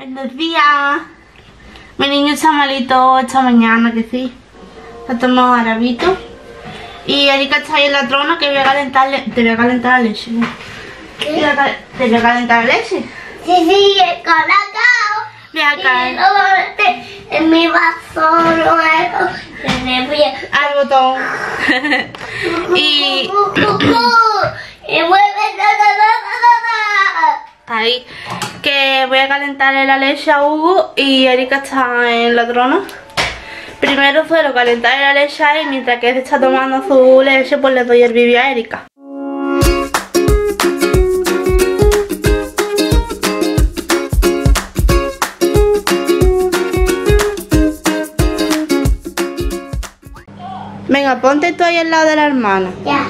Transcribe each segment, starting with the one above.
Buenos días. Mi niño está malito esta mañana, que sí. Se ha tomado arabito. Y Erika está ahí en la trona que voy a calentarle. Te voy a calentar la leche. ¿Qué? Te voy a calentar la leche. Sí, el colacao. Voy a calentar En mi vaso nuevo. al botón. Y mueve. ahí. Que voy a calentarle la leche a Hugo y Erika está en la trona. Primero suelo calentarle la leche a él, mientras que él está tomando su leche, pues le doy el bibi a Erika. Venga, ponte tú ahí al lado de la hermana. Ya.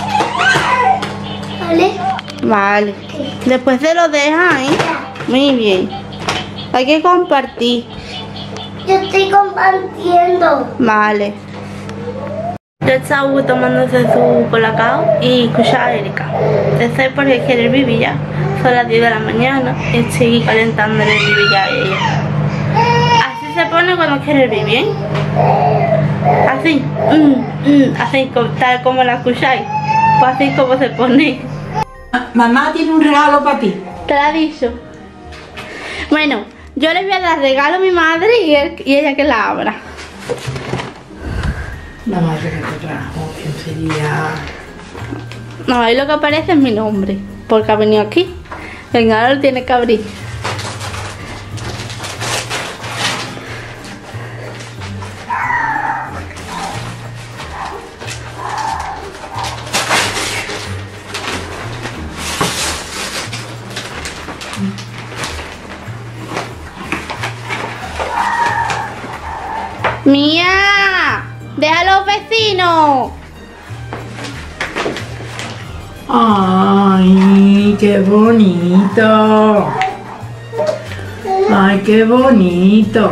¿Vale? Vale. Después se lo dejas, ¿eh? Muy bien. Hay que compartir. Yo estoy compartiendo. Vale. Yo estaba tomándose su colacao y escucha a Erika. Estoy porque quiere el bibi ya. Son las 10 de la mañana y estoy calentándole el bibi ya a ella. Así se pone cuando quiere el bibi, ¿eh? Así. Así tal como la escucháis. Pues así como se pone. Mamá tiene un regalo para ti. Te lo ha dicho. Bueno, yo le voy a dar regalo a mi madre y ella que la abra. La madre que te trajo, ¿quién sería? No, ahí lo que aparece es mi nombre, porque ha venido aquí. Venga, ahora lo tiene que abrir. ¡Mía! ¡Deja a los vecinos! ¡Ay, qué bonito! ¡Ay, qué bonito!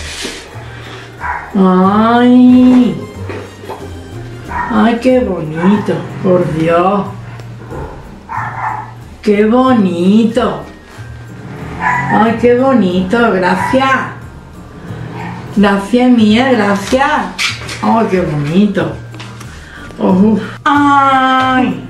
¡Ay! ¡Ay, qué bonito! ¡Por Dios! ¡Qué bonito! ¡Ay, qué bonito! ¡Gracias! Gracias, mía, gracias. ¡Ay, qué bonito! ¡Ay!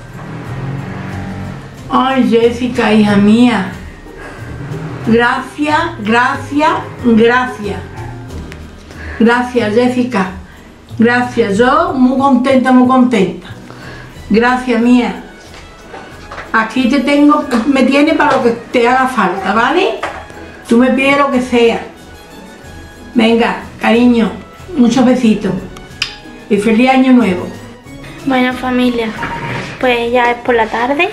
¡Ay, Jessica, hija mía! Gracias, gracias, gracias. Gracias, Jessica. Gracias, yo muy contenta, muy contenta. Gracias, mía. Aquí te tengo, me tiene para lo que te haga falta, ¿vale? Tú me pides lo que sea. Venga, cariño, muchos besitos y feliz año nuevo. Bueno, familia, pues ya es por la tarde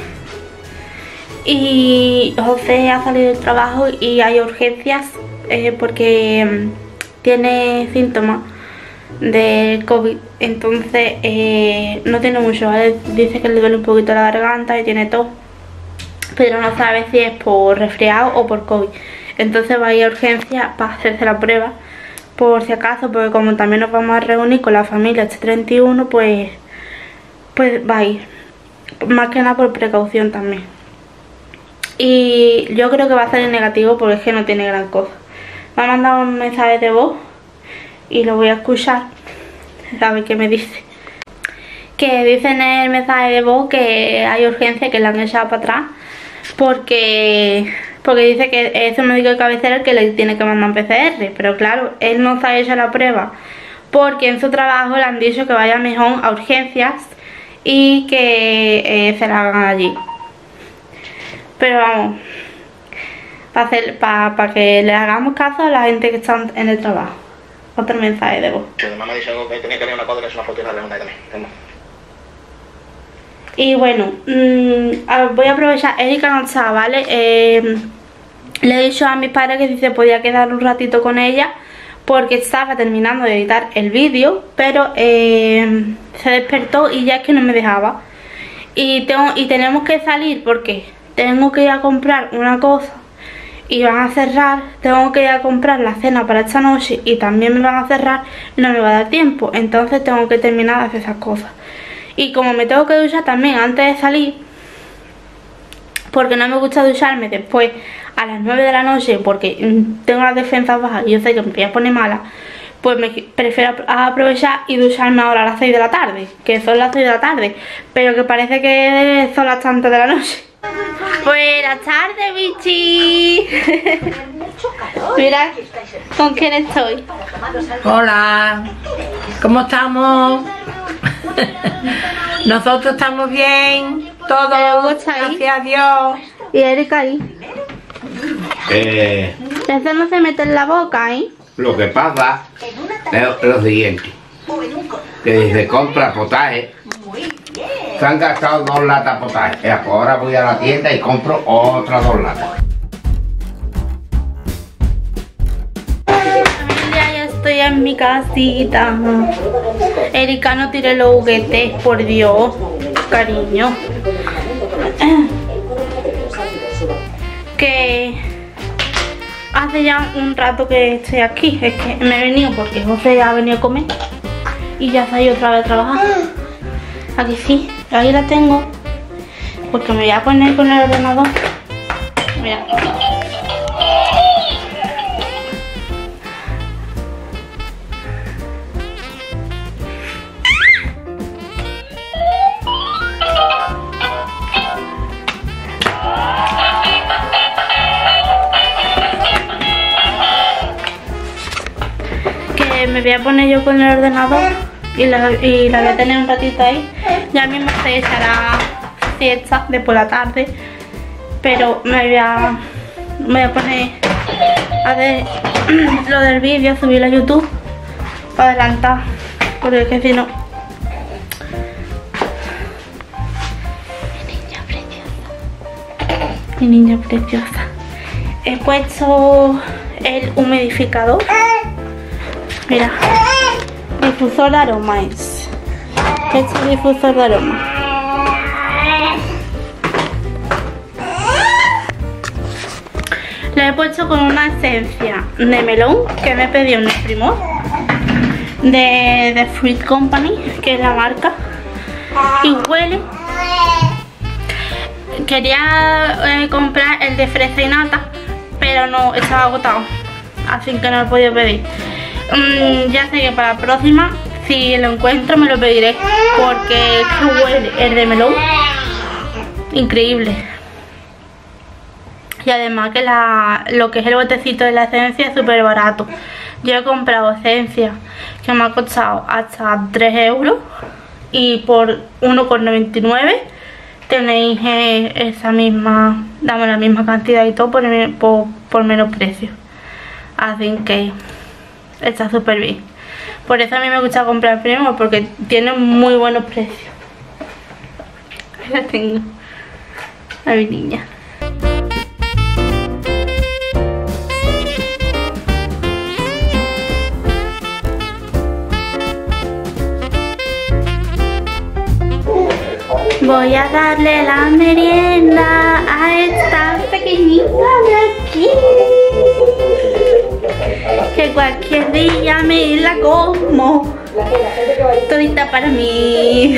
y José ha salido del trabajo y hay urgencias porque tiene síntomas del COVID, entonces no tiene mucho, ¿vale? Dice que le duele un poquito la garganta y tiene tos, pero no sabe si es por resfriado o por COVID, entonces va a ir a urgencias para hacerse la prueba. Por si acaso, porque como también nos vamos a reunir con la familia este 31, pues va a ir. Más que nada por precaución también. Y yo creo que va a salir negativo porque es que no tiene gran cosa. Me ha mandado un mensaje de voz y lo voy a escuchar. A ver qué me dice. Que dice en el mensaje de voz que hay urgencia, que le han echado para atrás. Porque dice que es un médico de cabecera el que le tiene que mandar un PCR, pero claro, él no se ha hecho la prueba porque en su trabajo le han dicho que vaya mejor a urgencias y que se la hagan allí. Pero vamos, para que le hagamos caso a la gente que está en el trabajo. Otro mensaje de voz. Mamá me ha dicho que tenía que ver una cuadra, es una foto y la pregunta también. Y bueno, voy a aprovechar, Erika no está, ¿vale? Le he dicho a mis padres que si se podía quedar un ratito con ella porque estaba terminando de editar el vídeo, pero se despertó y ya es que no me dejaba. Y tenemos que salir porque tengo que ir a comprar una cosa y van a cerrar, tengo que ir a comprar la cena para esta noche y también me van a cerrar, no me va a dar tiempo, entonces tengo que terminar de hacer esas cosas. Y como me tengo que duchar también antes de salir, porque no me gusta ducharme después a las 9 de la noche porque tengo las defensas bajas y yo sé que me voy a poner mala, pues me prefiero aprovechar y ducharme ahora a las 6 de la tarde, que son las 6 de la tarde, pero que parece que son las tantas de la noche. Buenas tardes, bichi. Mira con quién estoy. Hola, ¿cómo estamos? Nosotros estamos bien, todos, gracias a Dios. Y Erika ahí. Ese no se mete en la boca, ¿eh? Lo que pasa es lo siguiente, que desde compra potaje se han gastado 2 latas de potaje. Ahora voy a la tienda y compro otras 2 latas. Familia, ya estoy en mi casita. Erika, no tire los juguetes, por Dios, cariño. Que hace ya un rato que estoy aquí. Es que me he venido porque José ya ha venido a comer y ya se ha ido otra vez a trabajar. Aquí sí, ahí la tengo porque me voy a poner con el ordenador. Mira. Me voy a poner yo con el ordenador y la voy a tener un ratito ahí. Ya mismo se echará siesta de por la tarde, pero me voy a poner a ver lo del vídeo, subirlo a YouTube para adelantar, porque es que si no. Mi niña preciosa. He puesto el humidificador. Mira, difusor de aromas. Este difusor de aroma. Le he puesto con una esencia de melón que me pidió un primo de Fruit Company, que es la marca, y huele. Quería comprar el de fresa y nata, pero no, estaba agotado, así que no lo he podido pedir. Ya sé que para la próxima, si lo encuentro, me lo pediré, porque es que huele el de melón increíble. Y además que lo que es el botecito de la esencia es súper barato. Yo he comprado esencia que me ha costado hasta 3 euros y por 1,99 tenéis esa misma, damos la misma cantidad y todo por menos precio. Así que está súper bien. Por eso a mí me gusta comprar Primo, porque tiene muy buenos precios. Ahí la tengo, a mi niña. Voy a darle la merienda a esta pequeñita de aquí, que cualquier día me la como todita para mí.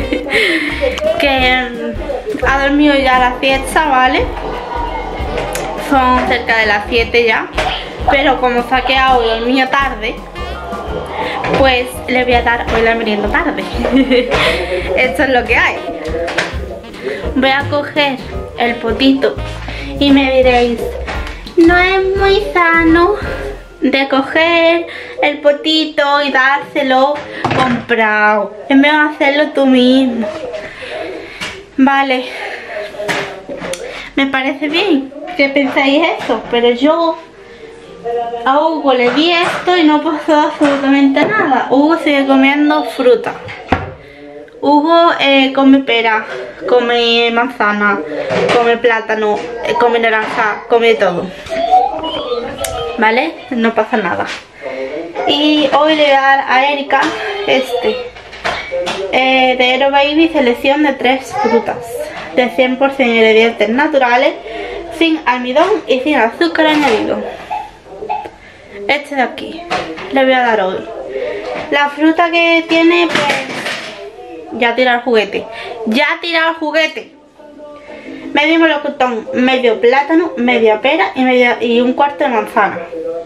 Que ha dormido ya la fiesta, ¿vale? Son cerca de las 7 ya, pero como se ha quedado y dormido tarde, pues le voy a dar hoy la merienda tarde. Esto es lo que hay. Voy a coger el potito y me diréis, no es muy sano de coger el potito y dárselo comprado, es mejor hacerlo tú mismo. Vale, me parece bien que pensáis eso, pero yo a Hugo le di esto y no pasó absolutamente nada. Hugo sigue comiendo fruta. Hugo come pera, come manzana, come plátano, come naranja, come todo. ¿Vale? No pasa nada. Y hoy le voy a dar a Erika este de Hero Baby, selección de 3 frutas de 100% ingredientes naturales, sin almidón y sin azúcar añadido. Este de aquí le voy a dar hoy. La fruta que tiene, pues ya tira el juguete. Ya tira el juguete. medio melocotón, medio plátano, media pera y un cuarto de manzana.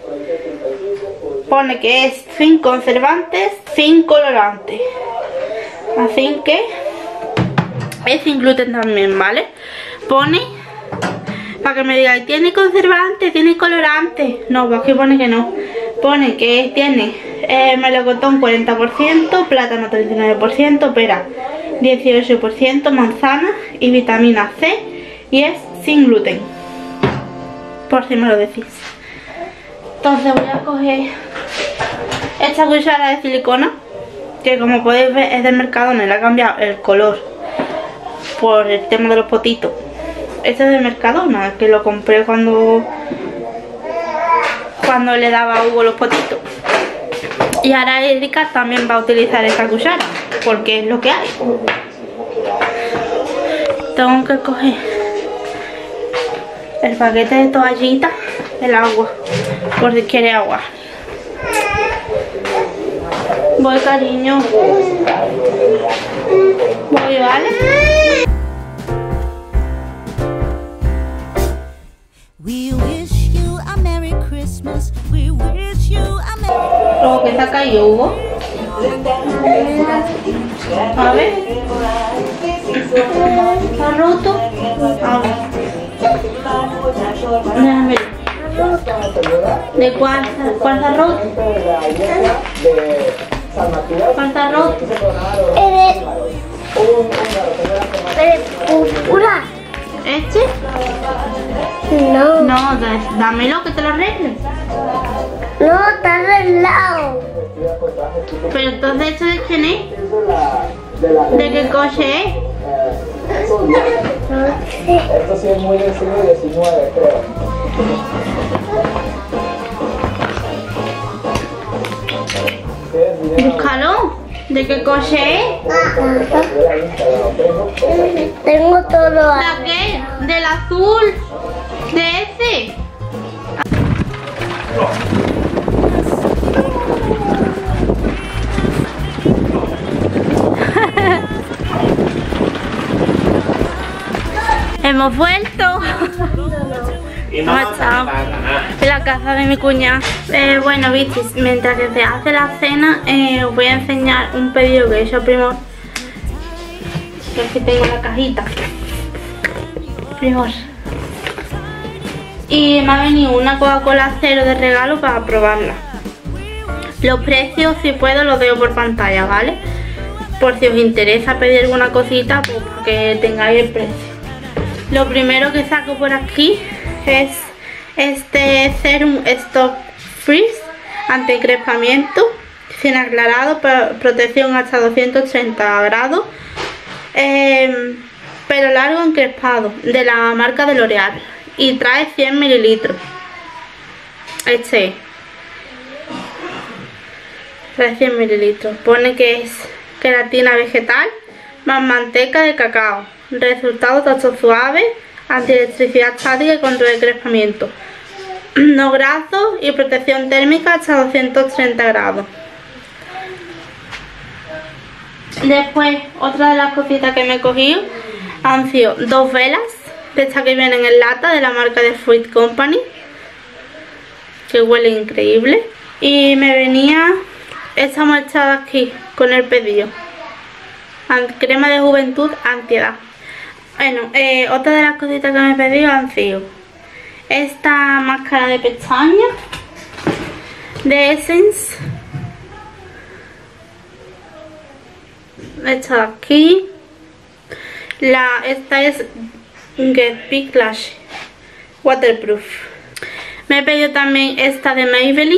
Pone que es sin conservantes, sin colorantes. Así que es sin gluten también, ¿vale? Pone, para que me digáis, ¿tiene conservante? ¿Tiene colorante? No, pues aquí pone que no. Pone que tiene melocotón 40%, plátano 39%, pera 18%, manzana y vitamina C, y es sin gluten, por si me lo decís. Entonces voy a coger esta cuchara de silicona, que como podéis ver es del Mercadona, le ha cambiado el color por el tema de los potitos. Este es de Mercadona, que lo compré cuando le daba a Hugo los potitos. Y ahora Erika también va a utilizar esta cuchara, porque es lo que hay. Tengo que coger el paquete de toallitas, el agua, por si quiere agua. Voy, cariño. Voy, ¿vale? We wish you a Merry Christmas. We wish you a Merry... Luego que saca y Hugo. A ver. ¿Está roto? A ver. Déjame ver. ¿De cuál está roto? ¿Cuál está roto? Púrpura. ¿Este? No, No, dámelo que te lo arregle. no, está arreglado. Pero entonces, ¿esto de quién es? ¿De qué coche es? Esto sí es muy del siglo XIX, creo. Búscalo. ¿De qué coche es? Tengo todo ¿De ahí. qué? ¿Del azul? ¿De ese? Hemos vuelto. Hemos estado en la casa de mi cuñada. Bueno, bichis, mientras que se hace la cena, os voy a enseñar un pedido que he hecho a Primor. Que aquí tengo la cajita. Primor. Y me ha venido una Coca-Cola cero de regalo para probarla. Los precios, si puedo, los dejo por pantalla, ¿vale? Por si os interesa pedir alguna cosita, pues para que tengáis el precio. Lo primero que saco por aquí es este Serum Stock Freeze anti-encrespamiento, sin aclarado, protección hasta 230 grados, pelo largo encrespado, de la marca de L'Oreal, y trae 100 mililitros. Este trae 100 mililitros. Pone que es queratina vegetal más manteca de cacao. Resultado: tacto suave, antielectricidad estática y control de encrespamiento. No grasos y protección térmica hasta 230 grados. Después, otra de las cositas que me he cogido han sido 2 velas de estas que vienen en lata, de la marca de Fruit Company, que huele increíble. Y me venía esta marchada aquí con el pedido: crema de juventud antiedad. Bueno, otra de las cositas que me he pedido han sido esta máscara de pestañas de Essence, esta de aquí, esta es Get Big Lash Waterproof. Me he pedido también esta de Maybelline,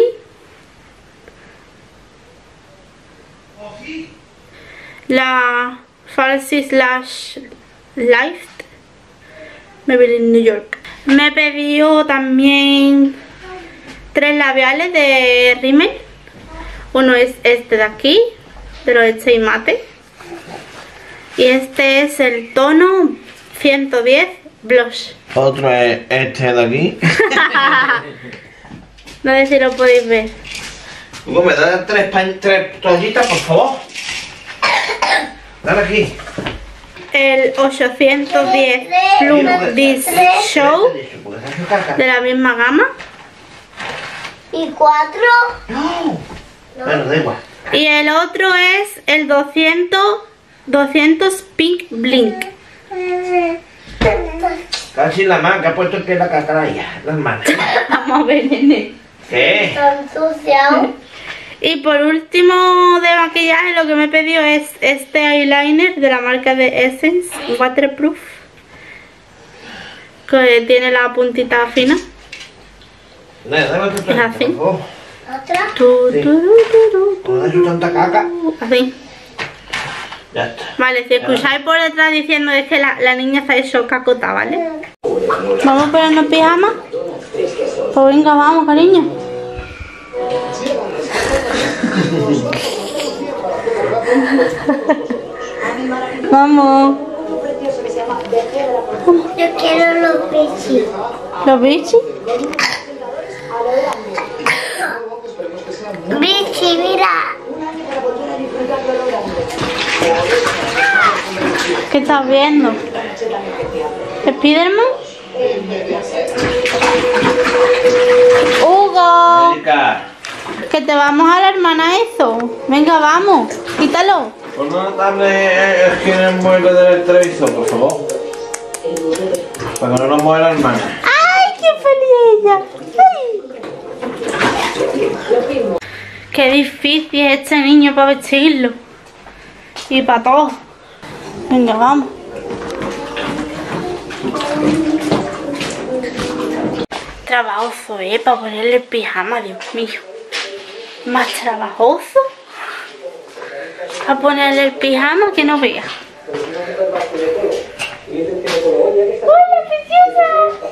la Falsies Lash Lift Maybelline New York. Me he pedido también 3 labiales de Rimmel. Uno es este de aquí, de los Stay Matte, y este es el tono 110 Blush. Otro es este de aquí. No sé si lo podéis ver. Hugo, ¿me das 3 toallitas, por favor? Dale aquí. el 810 Plum Disc Show de la misma gama. ¿Y 4? No. Bueno, da igual. Y el otro es el 200 Pink Blink. Casi la mano que ha puesto que la cacaraya, las manos. Vamos a ver, nene. ¿Qué? Está ensuciado. Y por último de maquillaje lo que me he pedido es este eyeliner de la marca de Essence Waterproof, que tiene la puntita fina. Es así. ¿Otra? ¿Cómo hecho tanta caca? Así. Ya está. Vale, si escucháis por detrás diciendo es que la niña se ha hecho cacota, ¿vale? ¿Vamos a ponernos pijama? Pues venga, vamos, cariño. Vamos. Yo quiero los bichis. ¿Los bichis? Bichi, mira. ¿Qué estás viendo? ¿Spiderman? ¡Hugo! Erika, Que te vamos a la hermana eso. Venga, vamos. Quítalo. ¿por no darle aquí en el mueble del televisor, por favor? Para que no nos mueva la hermana. ¡Ay, qué feliz ella! ¡Ay! Qué difícil es este niño para vestirlo. Y para todo. Venga, vamos. Trabajoso, para ponerle el pijama, Dios mío. Más trabajoso. A ponerle el pijama que no vea. ¡Hola, preciosa!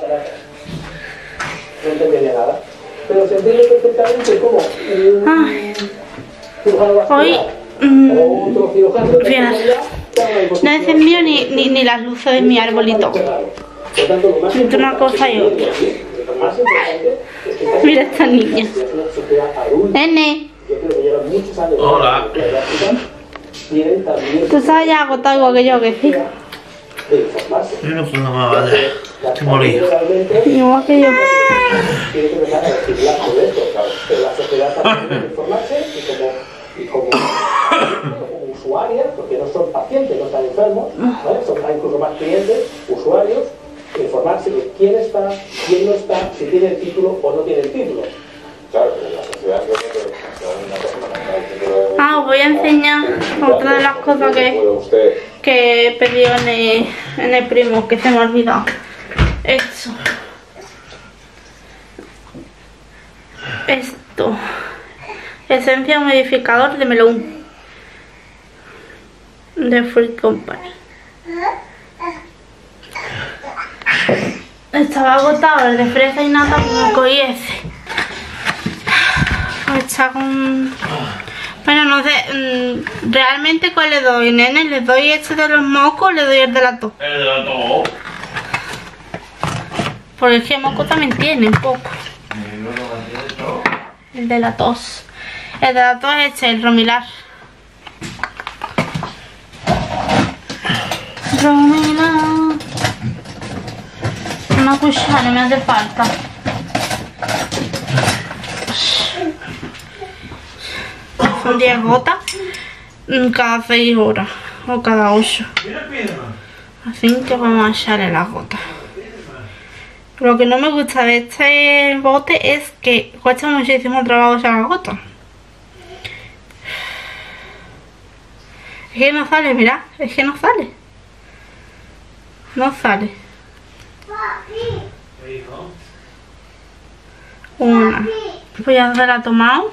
No entendía nada. Pero se entiende perfectamente cómo Ay, cirujano vascular hoy... o otro cirujano Fíjate. No he encendido ni las luces de mi arbolito. Por tanto, lo más Entre una cosa y otra. lo más importante es que Mira esta niña. es una sociedad adulta. Nene, Yo creo que llevan muchos años. Hola. Tienen también tú estás ya agotado igual que yo, que sí. de informarse. Yo no puedo más, vale. Estoy molido. Realmente Igual que yo. tiene que empezar a reciclar todo esto, claro. Pero la sociedad también tiene que informarse y como usuarias, porque no son pacientes, no están enfermos, ¿vale? Son incluso más clientes, usuarios, informarse de quién está, quién no está, si tiene el título o no tiene el título. Claro, pero la sociedad Ah, os voy a enseñar otra de las cosas que he pedido en el Primo, que se me ha olvidado. Esto. Esto. Esencia humidificador de melón. De Fruit Company. Estaba agotado el de fresa y nata, pues me cogí ese. Está con... Bueno, no sé, realmente cuál le doy, nene. ¿Le doy este de los mocos o le doy el de la tos? El de la tos. Porque es que moco también tiene un poco. El de la tos. El de la tos es este, el Romilar. Romilar. Una cuchara me hace falta. Son 10 gotas cada 6 horas o cada 8. Así que vamos a echarle las gotas. Lo que no me gusta de este bote es que cuesta muchísimo trabajo echar las gotas. Es que no sale, mirad, es que no sale. No sale. Una. Pues ya se la ha tomado.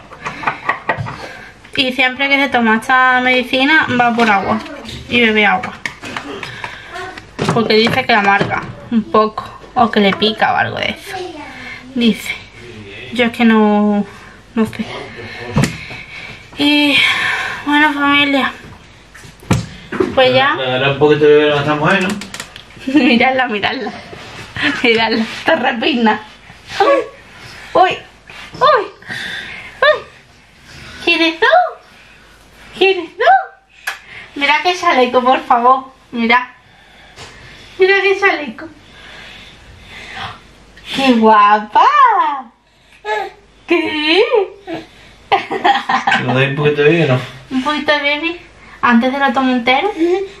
Y siempre que se toma esta medicina va por agua. Y bebe agua. Porque dice que la amarga un poco. O que le pica o algo de eso. Dice. Yo es que no sé. Y bueno, familia. Pues ya. Le daré un poquito de beber a esta mujer, ¿no? Miradla, miradla. Miradla. Te repigna. Uy. Uy. Uy. Uy. ¿Quién es tú? ¿Quién es tú? Mira qué chaleco, por favor. Mira. Mira qué chaleco. ¡Qué guapa! ¿Qué? ¿Lo doy un poquito de vino? Un poquito de baby. Antes de lo tomo entero.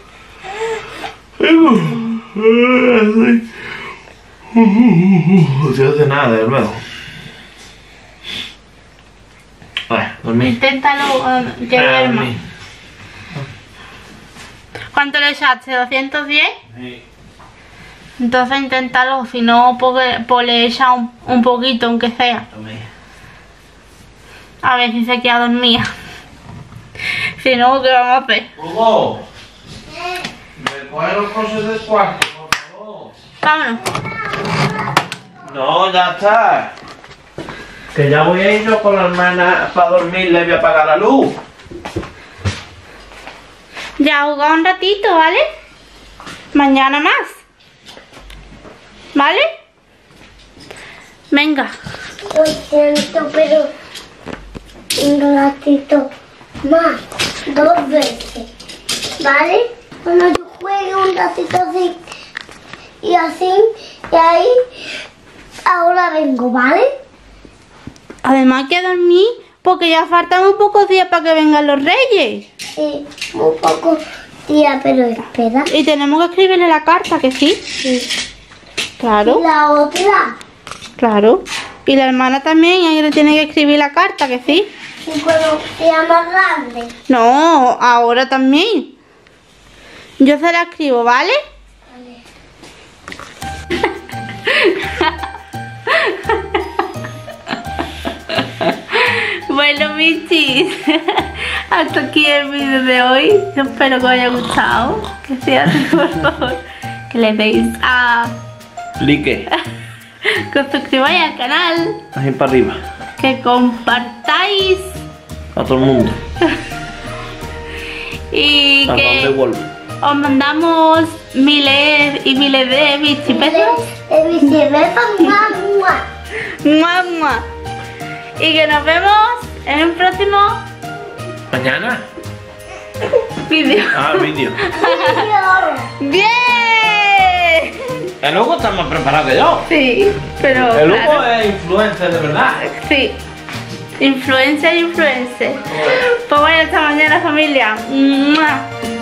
No te hace nada, de luego. Dormí. Inténtalo que duerma. ¿Cuánto le echaste? ¿210? Sí. Entonces inténtalo, si no, pues le echa un poquito, aunque sea. Tomé. A ver si se queda dormida. Si no, ¿qué vamos a hacer? Hugo, recoge los cosas del cuarto, por favor. Vámonos. No, ya está. Que ya voy a ir yo con la hermana para dormir, le voy a apagar la luz. Ya jugado un ratito, ¿vale? Mañana más. ¿Vale? Venga. Lo siento, pero un ratito más, 2 veces, ¿vale? Cuando yo juegue un ratito así, y así, y ahí, ahora vengo, ¿vale? Además que dormir porque ya faltan un pocos días para que vengan los reyes. Sí, un poco, tía, pero espera. Y tenemos que escribirle la carta, que sí. Sí. Claro, Y la otra, claro. Y la hermana también, ella le tiene que escribir la carta, que sí. y cuando sea más grande. No, ahora también. Yo se la escribo, ¿vale? Bueno, michis, hasta aquí el vídeo de hoy. Yo espero que os haya gustado. Que sea así, por favor, que le deis a... Like. que os suscribáis al canal, Ahí para arriba. que compartáis A todo el mundo. y A que donde vuelve. os mandamos miles y miles de bichipesos. De bicicleta, mamá. ¡Mua, mua! Y que nos vemos en un próximo ¿Mañana? vídeo. Ah, vídeo. ¡Bien! El Hugo está más preparado que yo. Sí, pero El Hugo claro, es influencer de verdad. sí. Influencer. Pues bueno, hasta mañana, familia. ¡Mua!